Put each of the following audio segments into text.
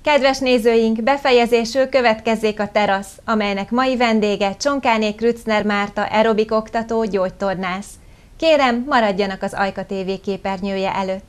Kedves nézőink, befejezésül következzék a terasz, amelynek mai vendége Csonkáné Krützner Márta aerobik oktató, gyógytornász. Kérem, maradjanak az Ajka TV képernyője előtt.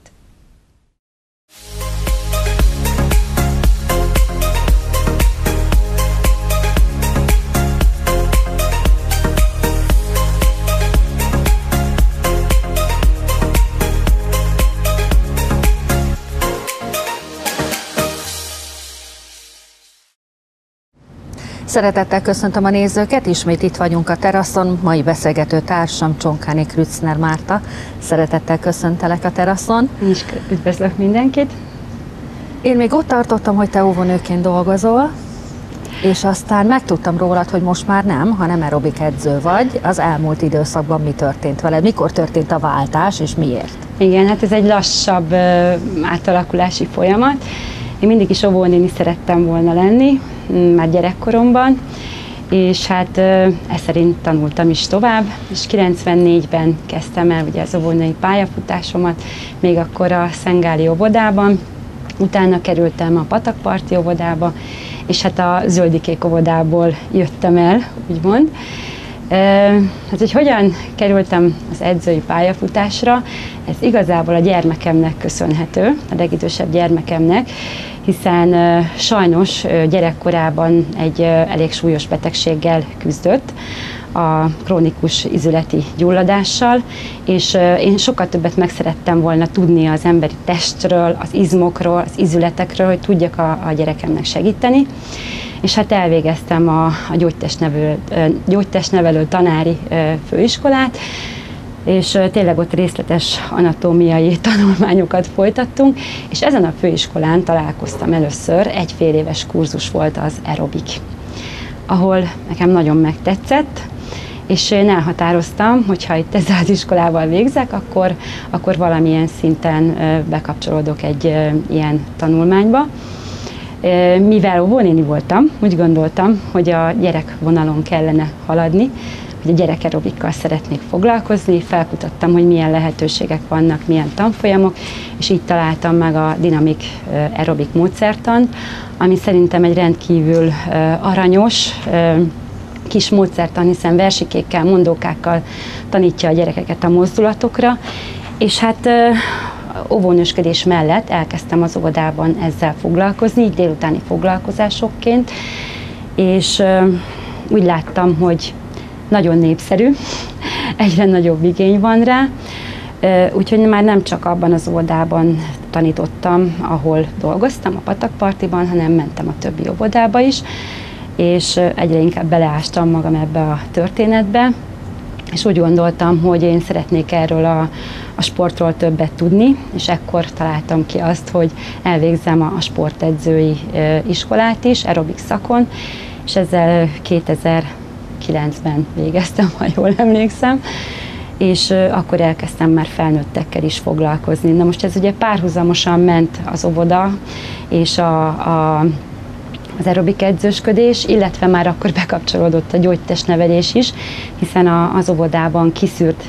Szeretettel köszöntöm a nézőket, ismét itt vagyunk a teraszon, mai beszélgető társam Csonkáné Krützner Márta. Szeretettel köszöntelek a teraszon. Én is üdvözlök mindenkit. Én még ott tartottam, hogy te óvónőként dolgozol, és aztán megtudtam rólad, hogy most már nem, hanem aerobik edző vagy. Az elmúlt időszakban mi történt veled? Mikor történt a váltás, és miért? Igen, hát ez egy lassabb átalakulási folyamat. Én mindig is óvónéni szerettem volna lenni, már gyerekkoromban, és hát ez szerint tanultam is tovább, és 94-ben kezdtem el ugye az óvónéni pályafutásomat, még akkor a Szengáli óvodában, utána kerültem a Patakparti óvodába, és hát a Zöldikék óvodából jöttem el, úgymond. Hát, hogy hogyan kerültem az edzői pályafutásra, ez igazából a gyermekemnek köszönhető, a legidősebb gyermekemnek, hiszen sajnos gyerekkorában egy elég súlyos betegséggel küzdött, a krónikus izületi gyulladással, és én sokkal többet meg szerettem volna tudni az emberi testről, az izmokról, az izületekről, hogy tudjak a gyerekemnek segíteni. És hát elvégeztem a gyógytestnevelő tanári főiskolát, és tényleg ott részletes anatómiai tanulmányokat folytattunk, és ezen a főiskolán találkoztam először, egy fél éves kurzus volt az aerobik, ahol nekem nagyon megtetszett, és én elhatároztam, hogy ha itt ezzel az iskolával végzek, akkor valamilyen szinten bekapcsolódok egy ilyen tanulmányba. Mivel óvónéni voltam, úgy gondoltam, hogy a gyerekvonalon kellene haladni, hogy a gyerek aerobikkal szeretnék foglalkozni, felkutattam, hogy milyen lehetőségek vannak, milyen tanfolyamok, és így találtam meg a dinamik aerobik módszertant, ami szerintem egy rendkívül aranyos kis módszertan, hiszen versikékkel, mondókákkal tanítja a gyerekeket a mozdulatokra, és hát óvónősködés mellett elkezdtem az óvodában ezzel foglalkozni, így délutáni foglalkozásokként, és úgy láttam, hogy nagyon népszerű, egyre nagyobb igény van rá, úgyhogy már nem csak abban az óvodában tanítottam, ahol dolgoztam, a Patakpartiban, hanem mentem a többi óvodába is, és egyre inkább beleástam magam ebbe a történetbe, és úgy gondoltam, hogy én szeretnék erről a sportról többet tudni, és ekkor találtam ki azt, hogy elvégzem a sportedzői iskolát is, aerobik szakon, és ezzel 2009-ben végeztem, ha jól emlékszem, és akkor elkezdtem már felnőttekkel is foglalkozni. Na most ez ugye párhuzamosan ment az óvoda és az aerobik edzősködés, illetve már akkor bekapcsolódott a gyógytestnevelés is, hiszen az óvodában kiszűrt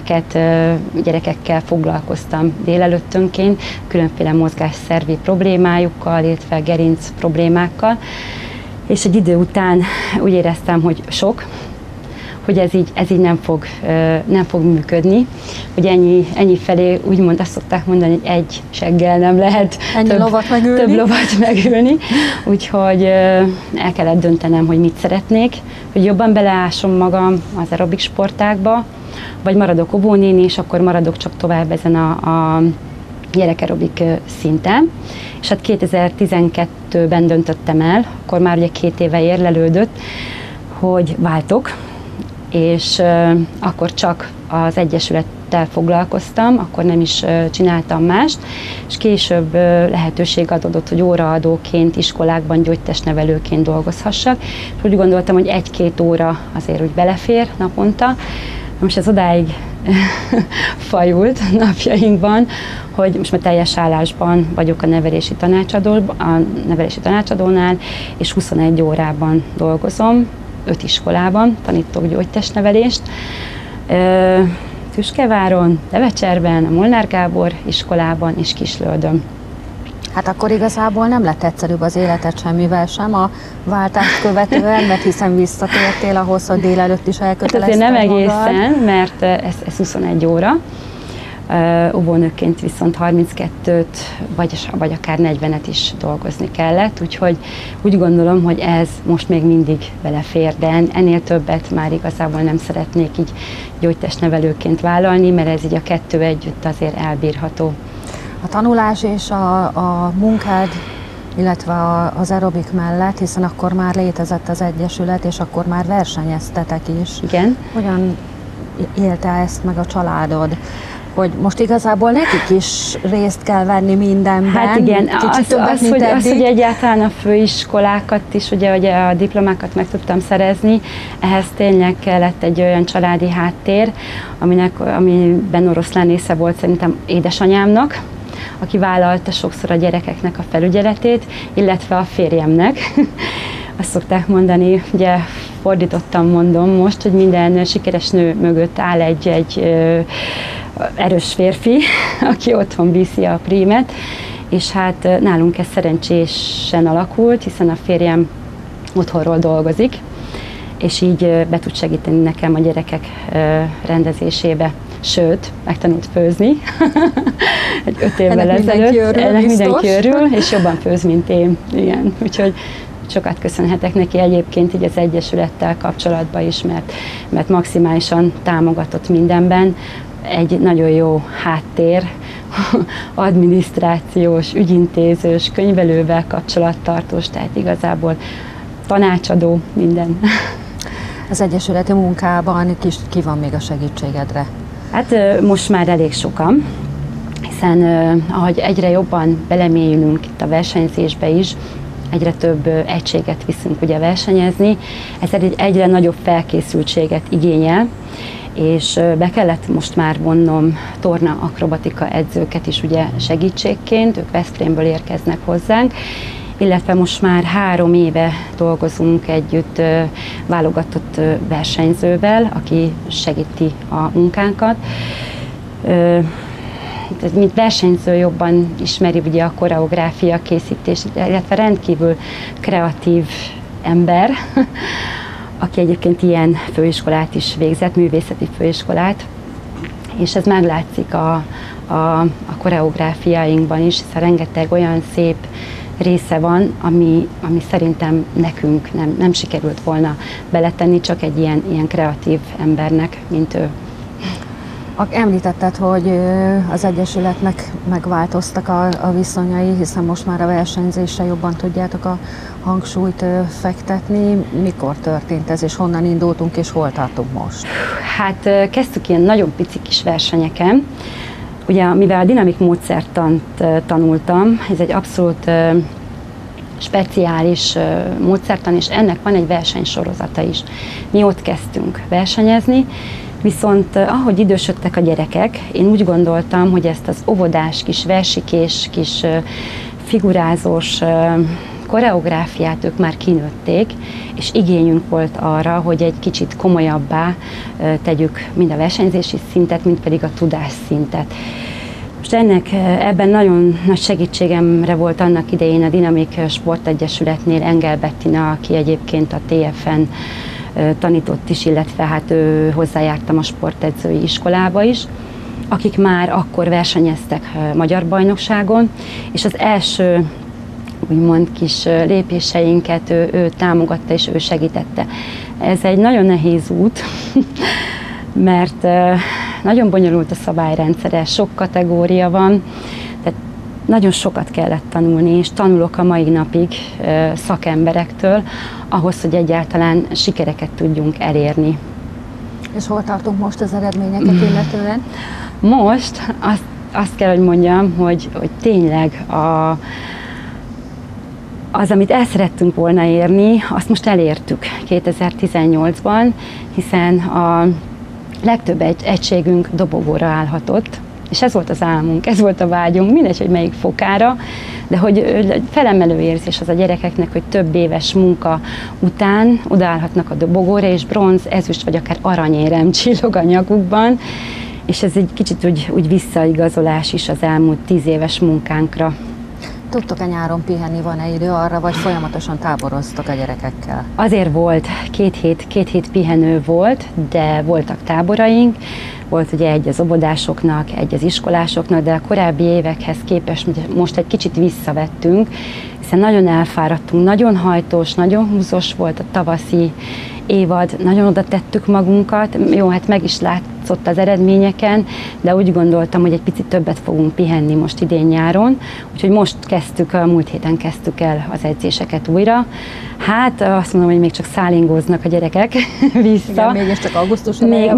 gyerekekkel foglalkoztam délelőttönként, különféle mozgásszervi problémájukkal, illetve gerinc problémákkal, és egy idő után úgy éreztem, hogy sok, hogy ez így nem fog működni, hogy ennyi felé úgymond azt szokták mondani, hogy egy seggel nem lehet több lovat megülni, úgyhogy el kellett döntenem, hogy mit szeretnék, hogy jobban beleásom magam az aerobik sportákba, vagy maradok óvónéni, és akkor maradok csak tovább ezen a gyerekerobik szinten. És hát 2012-ben döntöttem el, akkor már ugye 2 éve érlelődött, hogy váltok, és akkor csak az egyesülettel foglalkoztam, akkor nem is csináltam mást, és később lehetőség adódott, hogy óraadóként, iskolákban gyógytestnevelőként dolgozhassak, és úgy gondoltam, hogy 1-2 óra azért úgy belefér naponta. Most ez odáig fajult napjainkban, hogy most már teljes állásban vagyok a nevelési tanácsadónál, és 21 órában dolgozom, 5 iskolában tanítok gyógytestnevelést. Tüskeváron, Devecserben, a Molnár Gábor iskolában és Kislöldön. Hát akkor igazából nem lett egyszerűbb az életed semmivel sem a váltást követően, mert hiszen visszatértél ahhoz, hogy délelőtt is elkötelezted hát azért nem magad. egészen, mert ez 21 óra. Óvónőként viszont 32-t, vagy akár 40-et is dolgozni kellett, úgyhogy úgy gondolom, hogy ez most még mindig belefér, de ennél többet már igazából nem szeretnék így gyógytestnevelőként vállalni, mert ez így a kettő együtt azért elbírható. A tanulás és a munkád, illetve az aerobik mellett, hiszen akkor már létezett az egyesület, és akkor már versenyeztetek is. Igen. Hogyan élte ezt meg a családod? Hogy most igazából nekik is részt kell venni mindenben. Hát igen, az, hogy egyáltalán a főiskolákat is, ugye a diplomákat meg tudtam szerezni, ehhez tényleg kellett egy olyan családi háttér, amiben oroszlán észe volt szerintem édesanyámnak, aki vállalta sokszor a gyerekeknek a felügyeletét, illetve a férjemnek. Azt szokták mondani, ugye fordítottan mondom most, hogy minden sikeres nő mögött áll egy erős férfi, aki otthon viszi a prímet, és hát nálunk ez szerencsésen alakult, hiszen a férjem otthonról dolgozik, és így be tud segíteni nekem a gyerekek rendezésébe. Sőt, megtanult főzni egy 5 évvel ezelőtt. Ennek mindenki örül, és jobban főz, mint én. Igen. Úgyhogy sokat köszönhetek neki egyébként így az Egyesülettel kapcsolatban is, mert maximálisan támogatott mindenben. Egy nagyon jó háttér, adminisztrációs, ügyintézős, könyvelővel kapcsolattartós, tehát igazából tanácsadó, minden. Az egyesületi munkában ki van még a segítségedre? Hát most már elég sokan, hiszen ahogy egyre jobban belemélyülünk itt a versenyzésbe is, egyre több egységet viszünk ugye versenyezni, ez egy egyre nagyobb felkészültséget igényel, és be kellett most már vonnom torna akrobatika edzőket is ugye segítségként, ők Veszprémből érkeznek hozzánk, illetve most már 3 éve dolgozunk együtt válogatott versenyzővel, aki segíti a munkánkat. Mint versenyző jobban ismeri ugye a koreográfia készítést, illetve rendkívül kreatív ember, aki egyébként ilyen főiskolát is végzett, művészeti főiskolát, és ez meglátszik a koreográfiáinkban is, hiszen rengeteg olyan szép része van, ami szerintem nekünk nem sikerült volna beletenni, csak egy ilyen kreatív embernek, mint ő. Említetted, hogy az Egyesületnek megváltoztak a viszonyai, hiszen most már a versenyzésre jobban tudjátok a hangsúlyt fektetni. Mikor történt ez, és honnan indultunk, és hol tartunk most? Hát kezdtük ilyen nagyon pici kis versenyeken. Ugye, mivel a dinamik módszertant tanultam, ez egy abszolút speciális módszertan, és ennek van egy versenysorozata is. Mi ott kezdtünk versenyezni, viszont ahogy idősödtek a gyerekek, én úgy gondoltam, hogy ezt az óvodás, kis versikés, kis figurázós koreográfiát ők már kinőtték, és igényünk volt arra, hogy egy kicsit komolyabbá tegyük mind a versenyzési szintet, mind pedig a tudásszintet. Most ebben nagyon nagy segítségemre volt annak idején a Dinamik Sportegyesületnél Engel Bettina, aki egyébként a TFN tanított is, illetve hát hozzájártam a sportedzői iskolába is, akik már akkor versenyeztek magyar bajnokságon, és az első úgymond kis lépéseinket ő támogatta és ő segítette. Ez egy nagyon nehéz út, mert nagyon bonyolult a szabályrendszere, sok kategória van, tehát nagyon sokat kellett tanulni, és tanulok a mai napig szakemberektől, ahhoz, hogy egyáltalán sikereket tudjunk elérni. És hol tartunk most az eredményeket illetően? Most azt kell, hogy mondjam, hogy tényleg az, amit el szerettünk volna érni, azt most elértük 2018-ban, hiszen a legtöbb egységünk dobogóra állhatott, és ez volt az álmunk, ez volt a vágyunk, mindegy, hogy melyik fokára, de hogy felemelő érzés az a gyerekeknek, hogy több éves munka után odaállhatnak a dobogóra, és bronz, ezüst vagy akár aranyérem csillog a nyakukban, és ez egy kicsit úgy visszaigazolás is az elmúlt 10 éves munkánkra. Tudtok-e nyáron pihenni, van-e idő arra, vagy folyamatosan táboroztok a gyerekekkel? Azért volt, két hét pihenő volt, de voltak táboraink, volt ugye egy az óvodásoknak, egy az iskolásoknak, de a korábbi évekhez képest most egy kicsit visszavettünk, hiszen nagyon elfáradtunk, nagyon hajtós, nagyon húzós volt a tavaszi évad, nagyon oda tettük magunkat, jó, hát meg is látszott az eredményeken, de úgy gondoltam, hogy egy picit többet fogunk pihenni most idén nyáron, úgyhogy most múlt héten kezdtük el az edzéseket újra. Hát azt mondom, hogy még csak szállingóznak a gyerekek vissza. Igen, mégiscsak augusztus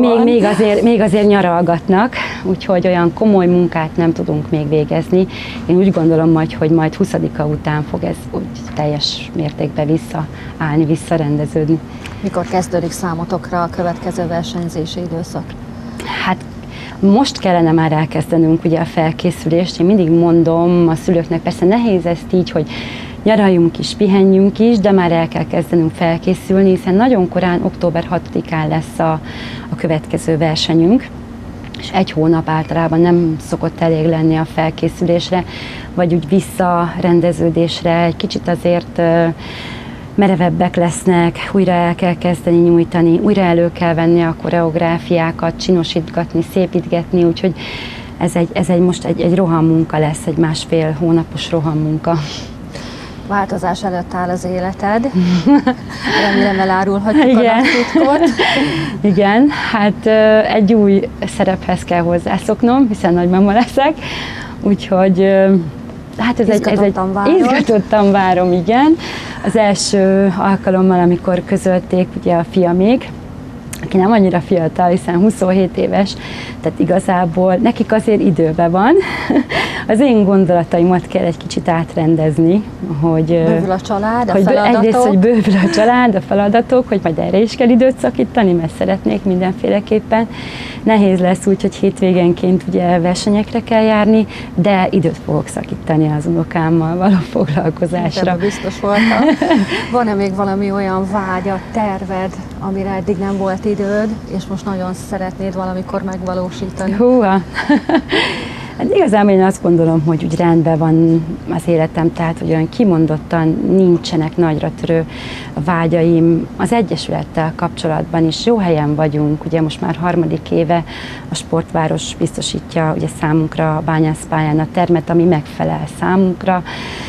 még azért nyaralgatnak, úgyhogy olyan komoly munkát nem tudunk még végezni. Én úgy gondolom majd, hogy majd 20-a után fog ez úgy teljes mértékben visszaállni, visszarendeződni. Mikor kezdődik számotokra a következő versenyzési időszak? Hát most kellene már elkezdenünk ugye a felkészülést. Én mindig mondom a szülőknek, persze nehéz ezt így, hogy nyaraljunk is, pihenjünk is, de már el kell kezdenünk felkészülni, hiszen nagyon korán, október 6-án lesz a következő versenyünk, és egy hónap általában nem szokott elég lenni a felkészülésre, vagy úgy visszarendeződésre, egy kicsit azért merevebbek lesznek, újra el kell kezdeni nyújtani, újra elő kell venni a koreográfiákat, csinosítgatni, szépítgetni, úgyhogy ez most egy rohammunka lesz, egy 1,5 hónapos rohammunka. Változás előtt áll az életed. Remélem elárulhatjuk a naptitkot. Igen, hát egy új szerephez kell hozzászoknom, hiszen nagymama leszek, úgyhogy hát izgatottan várom, igen. Az első alkalommal, amikor közölték ugye a fiamék, aki nem annyira fiatal, hiszen 27 éves, tehát igazából nekik azért időben van. Az én gondolataimat kell egy kicsit átrendezni, hogy bővül a család, a feladatok. Egyrészt, hogy bővül a család, a feladatok, hogy majd erre is kell időt szakítani, mert szeretnék mindenféleképpen. Nehéz lesz úgy, hogy hétvégenként ugye versenyekre kell járni, de időt fogok szakítani az unokámmal való foglalkozásra. Ebben biztos voltam. Van-e még valami olyan vágyad, terved, amire eddig nem volt időd, és most nagyon szeretnéd valamikor megvalósítani? Húha! Hát igazából én azt gondolom, hogy úgy rendben van az életem, tehát hogy olyan kimondottan nincsenek nagyra törő vágyaim. Az Egyesülettel kapcsolatban is jó helyen vagyunk, ugye most már 3. éve a Sportváros biztosítja ugye számunkra a bányászpályán a termet, ami megfelel számunkra,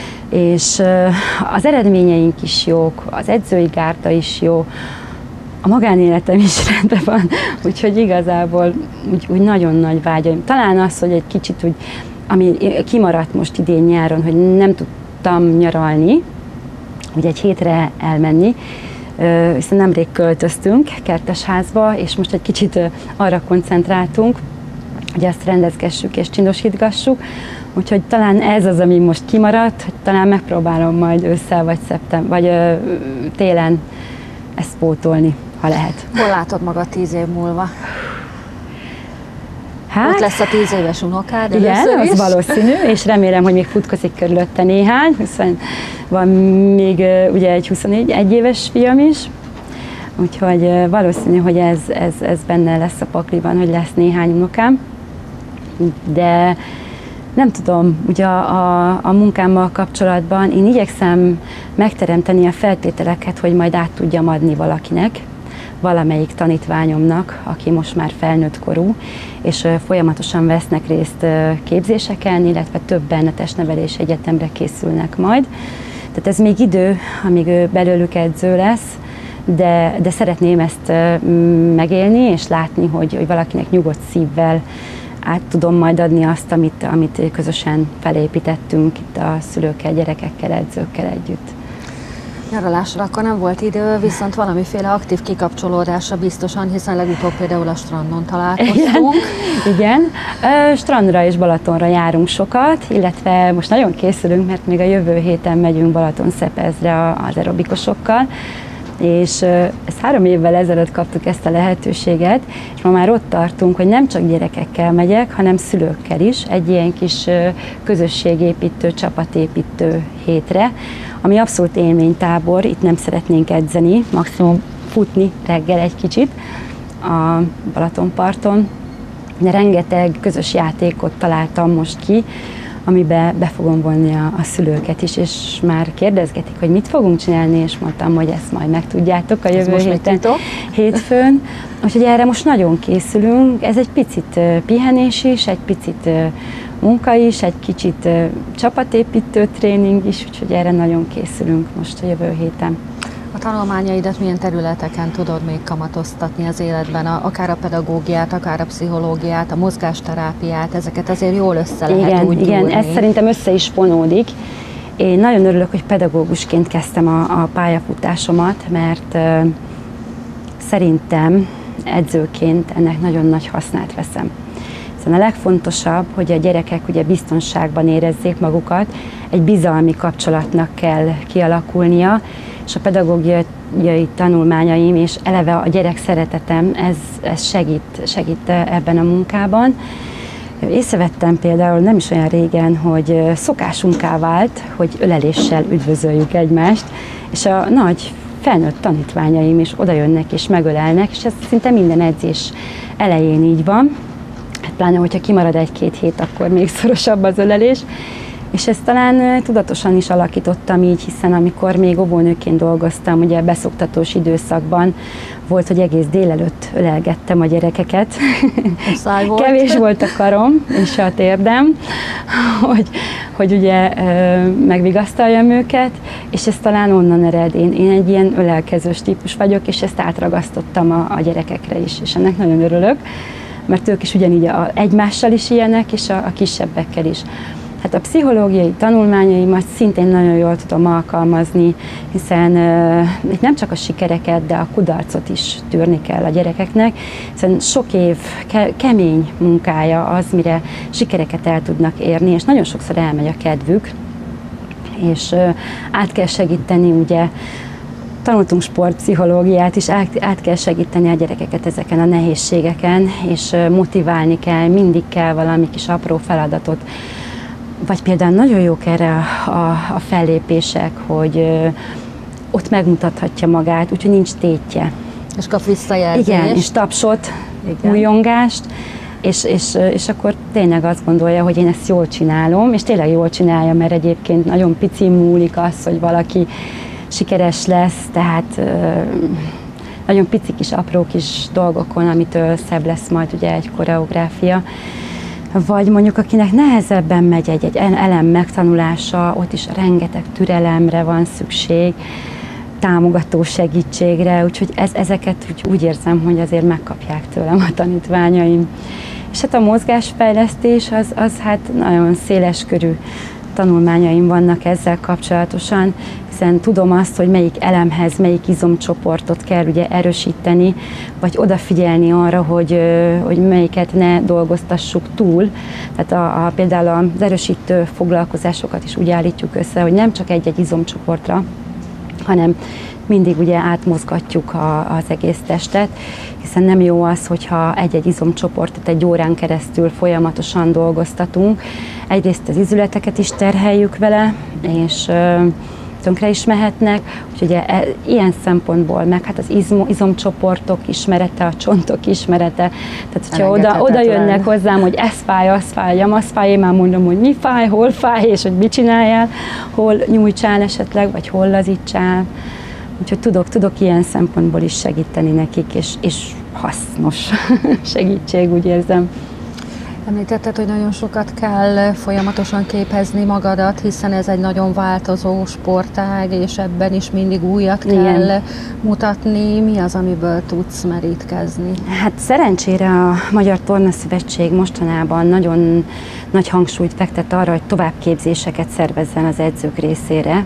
és az eredményeink is jók, az edzői gárda is jó, a magánéletem is rendben van, úgyhogy igazából úgy nagyon nagy vágyaim. Talán az, hogy egy kicsit úgy, ami kimaradt most idén nyáron, hogy nem tudtam nyaralni, ugye egy hétre elmenni, hiszen nemrég költöztünk Kertesházba, és most egy kicsit arra koncentráltunk, hogy ezt rendezgessük és csinosítgassuk, úgyhogy talán ez az, ami most kimaradt, hogy talán megpróbálom majd ősszel vagy télen ezt pótolni, ha lehet. Hol látod magad 10 év múlva? Hát, ott lesz a 10 éves unokád. Igen, az valószínű, és remélem, hogy még futkozik körülötte néhány, hiszen van még ugye egy 21 éves fiam is, úgyhogy valószínű, hogy ez benne lesz a pakliban, hogy lesz néhány unokám, de nem tudom, ugye a munkámmal kapcsolatban én igyekszem megteremteni a feltételeket, hogy majd át tudjam adni valakinek, valamelyik tanítványomnak, aki most már felnőtt korú, és folyamatosan vesznek részt képzéseken, illetve többen a testnevelési egyetemre készülnek majd. Tehát ez még idő, amíg ő belőlük edző lesz, de szeretném ezt megélni, és látni, hogy valakinek nyugodt szívvel át tudom majd adni azt, amit közösen felépítettünk itt a szülőkkel, gyerekekkel, edzőkkel együtt. Nyaralásra akkor nem volt idő, viszont valamiféle aktív kikapcsolódásra biztosan, hiszen legutóbb például a strandon találkoztunk. Igen. Strandra és Balatonra járunk sokat, illetve most nagyon készülünk, mert még a jövő héten megyünk Balatonszepezre az aerobikusokkal, és ezt 3 évvel ezelőtt kaptuk ezt a lehetőséget, és ma már ott tartunk, hogy nem csak gyerekekkel megyek, hanem szülőkkel is, egy ilyen kis közösségépítő, csapatépítő hétre, ami abszolút élménytábor, itt nem szeretnénk edzeni, maximum futni reggel egy kicsit a Balatonparton, de rengeteg közös játékot találtam most ki, amiben be fogom vonni a szülőket is, és már kérdezgetik, hogy mit fogunk csinálni, és mondtam, hogy ezt majd megtudjátok a jövő hétfőn. Úgyhogy erre most nagyon készülünk. Ez egy picit pihenés is, egy picit munka is, egy kicsit csapatépítő tréning is, úgyhogy erre nagyon készülünk most a jövő héten. A tanulmányaidat milyen területeken tudod még kamatoztatni az életben, akár a pedagógiát, akár a pszichológiát, a mozgásterápiát, ezeket azért jól össze lehet úgy Igen, gyúrni. ez szerintem össze is fonódik. Én nagyon örülök, hogy pedagógusként kezdtem a pályafutásomat, mert szerintem edzőként ennek nagyon nagy hasznát veszem. Hiszen a legfontosabb, hogy a gyerekek ugye biztonságban érezzék magukat, egy bizalmi kapcsolatnak kell kialakulnia, és a pedagógiai tanulmányaim és eleve a gyerek szeretetem, ez segít ebben a munkában. Észrevettem például nem is olyan régen, hogy szokásunká vált, hogy öleléssel üdvözöljük egymást, és a nagy felnőtt tanítványaim is odajönnek és megölelnek, és ez szinte minden edzés elején így van. Pláne, hogyha kimarad egy-két hét, akkor még szorosabb az ölelés. És ezt talán tudatosan is alakítottam így, hiszen amikor még óvónőként dolgoztam, ugye beszoktatós időszakban volt, hogy egész délelőtt ölelgettem a gyerekeket. Kevés volt a karom és a térdem, hogy ugye megvigasztaljam őket, és ez talán onnan ered. Én egy ilyen ölelkezős típus vagyok, és ezt átragasztottam a gyerekekre is, és ennek nagyon örülök, mert ők is ugyanígy egymással is ilyenek, és a kisebbekkel is. Hát a pszichológiai tanulmányaimat szintén nagyon jól tudom alkalmazni, hiszen itt nem csak a sikereket, de a kudarcot is tűrni kell a gyerekeknek, hiszen sok év kemény munkája az, mire sikereket el tudnak érni, és nagyon sokszor elmegy a kedvük, és át kell segíteni, ugye, tanultunk sportpszichológiát is, át kell segíteni a gyerekeket ezeken a nehézségeken, és motiválni kell, mindig kell valami kis apró feladatot. Vagy például nagyon jók erre a fellépések, hogy ott megmutathatja magát, úgyhogy nincs tétje. És kap visszajelzést. Igen, és tapsot, újongást, és akkor tényleg azt gondolja, hogy én ezt jól csinálom, és tényleg jól csinálja, mert egyébként nagyon pici múlik az, hogy valaki sikeres lesz, tehát nagyon pici kis, apró kis dolgokon, amitől szebb lesz majd ugye egy koreográfia. Vagy mondjuk akinek nehezebben megy egy elem megtanulása, ott is rengeteg türelemre van szükség, támogató segítségre, úgyhogy ezeket úgy érzem, hogy azért megkapják tőlem a tanítványaim. És hát a mozgásfejlesztés az hát nagyon széleskörű tanulmányaim vannak ezzel kapcsolatosan, hiszen tudom azt, hogy melyik elemhez, melyik izomcsoportot kell ugye erősíteni, vagy odafigyelni arra, hogy melyiket ne dolgoztassuk túl. Tehát például az erősítő foglalkozásokat is úgy állítjuk össze, hogy nem csak egy-egy izomcsoportra, hanem mindig ugye átmozgatjuk az egész testet, hiszen nem jó az, hogyha egy-egy izomcsoportot egy órán keresztül folyamatosan dolgoztatunk. Egyrészt az izületeket is terheljük vele, és tönkre is mehetnek, úgyhogy ilyen szempontból, meg hát az izomcsoportok ismerete, a csontok ismerete, tehát hogyha oda jönnek hozzám, hogy ez fáj, az fáj, én már mondom, hogy mi fáj, hol fáj, és hogy mit csináljál, hol nyújtsál esetleg, vagy hol lazítsál. Úgyhogy tudok ilyen szempontból is segíteni nekik, és hasznos segítség, úgy érzem. Említetted, hogy nagyon sokat kell folyamatosan képezni magadat, hiszen ez egy nagyon változó sportág, és ebben is mindig újat kell mutatni. Mi az, amiből tudsz merítkezni? Hát szerencsére a Magyar Tornaszövetség mostanában nagyon nagy hangsúlyt fektet arra, hogy továbbképzéseket szervezzen az edzők részére,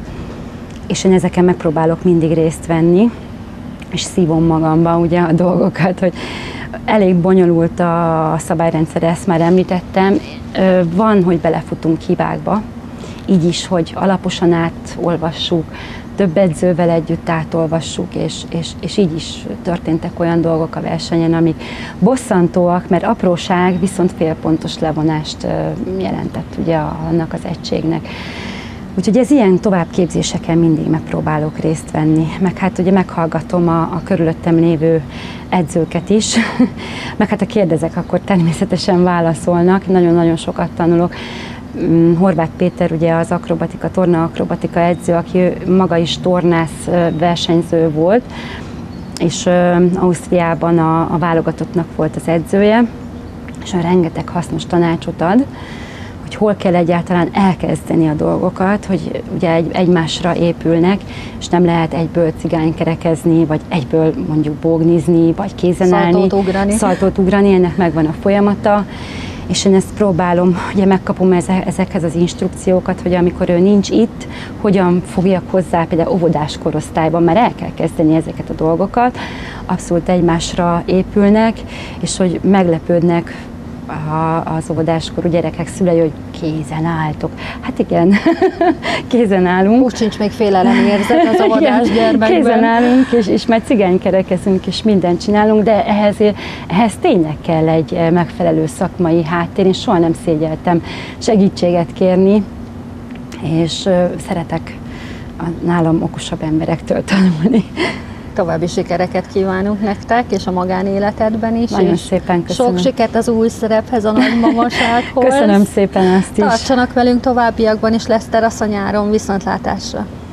és én ezeken megpróbálok mindig részt venni, és szívom magamba ugye a dolgokat, hogy elég bonyolult a szabályrendszer, ezt már említettem. Van, hogy belefutunk hibákba, így is, hogy alaposan átolvassuk, több edzővel együtt átolvassuk, és így is történtek olyan dolgok a versenyen, amik bosszantóak, mert apróság, viszont félpontos levonást jelentett ugye annak az egységnek. Úgyhogy ez ilyen továbbképzéseken mindig megpróbálok részt venni, meg hát ugye meghallgatom a körülöttem lévő edzőket is, meg hát ha kérdezek, akkor természetesen válaszolnak, nagyon-nagyon sokat tanulok. Horváth Péter ugye az akrobatika, torna-akrobatika edző, aki maga is tornász versenyző volt, és Ausztriában a válogatottnak volt az edzője, és rengeteg hasznos tanácsot ad, hogy hol kell egyáltalán elkezdeni a dolgokat, hogy ugye egymásra épülnek, és nem lehet egyből cigánykerekezni, vagy egyből mondjuk bógnizni, vagy kézen állni, szaltót ugrani, ennek megvan a folyamata, és én ezt próbálom, ugye megkapom ezekhez az instrukciókat, hogy amikor ő nincs itt, hogyan fogjak hozzá, például óvodás korosztályban már el kell kezdeni ezeket a dolgokat, abszolút egymásra épülnek, és hogy meglepődnek az óvodáskorú gyerekek szülei, hogy kézen álltok. Hát igen, kézen állunk. Úgy sincs még félelemérzet az óvodás gyermekben. Kézen állunk, és már cigánykerekezünk, és mindent csinálunk, de ehhez tényleg kell egy megfelelő szakmai háttér. Én soha nem szégyeltem segítséget kérni, és szeretek a nálam okosabb emberektől tanulni. További sikereket kívánunk nektek, és a magánéletedben is. Nagyon szépen köszönöm. Sok sikert az új szerephez, a nagymamasághoz. Köszönöm szépen ezt is. Tartsanak velünk továbbiakban is, lesz terasz a nyáron, viszontlátásra.